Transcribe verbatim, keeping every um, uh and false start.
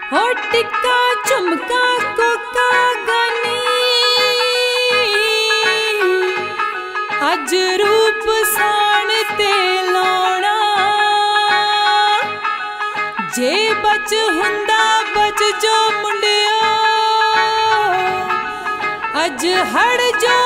हो टिक्का झुमका कोका गनी अज रूप साण ते लाउणा जे बच हुंदा बच जो मुंडिया अज हड़ जो